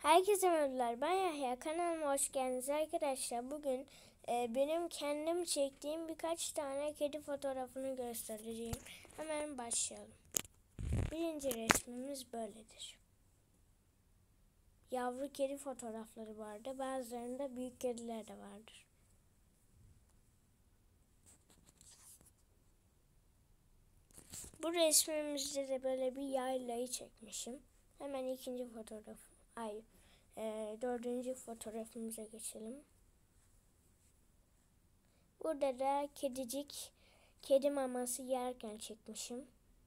Herkese merhabalar. Ben Yahya. Kanalıma hoş geldiniz arkadaşlar. Bugün benim kendim çektiğim birkaç tane kedi fotoğrafını göstereceğim. Hemen başlayalım. Birinci resmimiz böyledir. Yavru kedi fotoğrafları vardı. Bazılarında büyük kediler de vardır. Bu resmimizde de böyle bir yaylayı çekmişim. Hemen ikinci fotoğraf. Dördüncü fotoğrafımıza geçelim. Burada da kedicik kedi maması yerken çekmişim.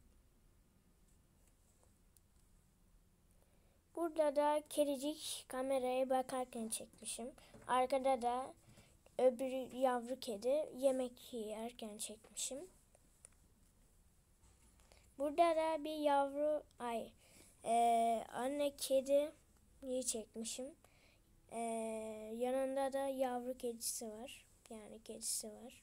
Burada da kedicik kameraya bakarken çekmişim. Arkada da öbür yavru kedi yemek yerken çekmişim. Burada da bir anne kediyi çekmişim. Yanında da yavru kedisi var. Yani kedisi var.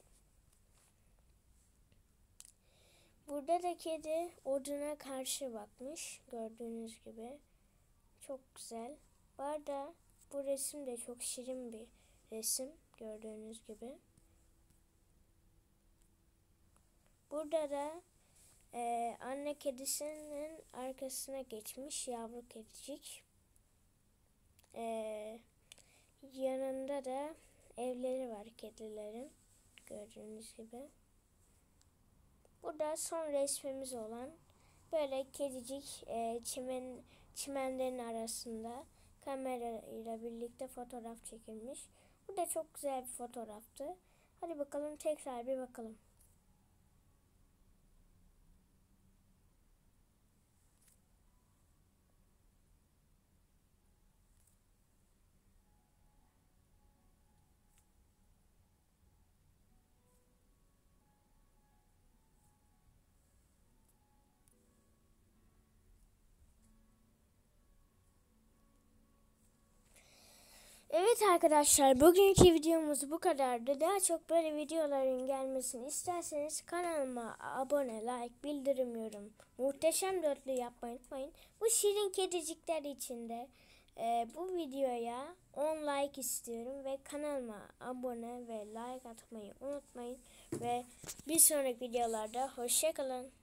Burada da kedi oduna karşı bakmış. Gördüğünüz gibi. Çok güzel. Bu arada bu resim de çok şirin bir resim. Gördüğünüz gibi. Burada da anne kedisinin arkasına geçmiş yavru kedicik. Yanında da evleri var kedilerin. Gördüğünüz gibi. Burada son resmimiz olan böyle kedicik çimenlerin arasında kamerayla birlikte fotoğraf çekilmiş. Bu da çok güzel bir fotoğraftı. Hadi bakalım tekrar bir bakalım. Evet arkadaşlar, bugünkü videomuz bu kadardı. Daha çok böyle videoların gelmesini isterseniz kanalıma abone, like, bildirim yorum, muhteşem dörtlü yapmayı unutmayın. Bu şirin kedicikler içinde bu videoya 10 like istiyorum ve kanalıma abone ve like atmayı unutmayın. Ve bir sonraki videolarda hoşça kalın.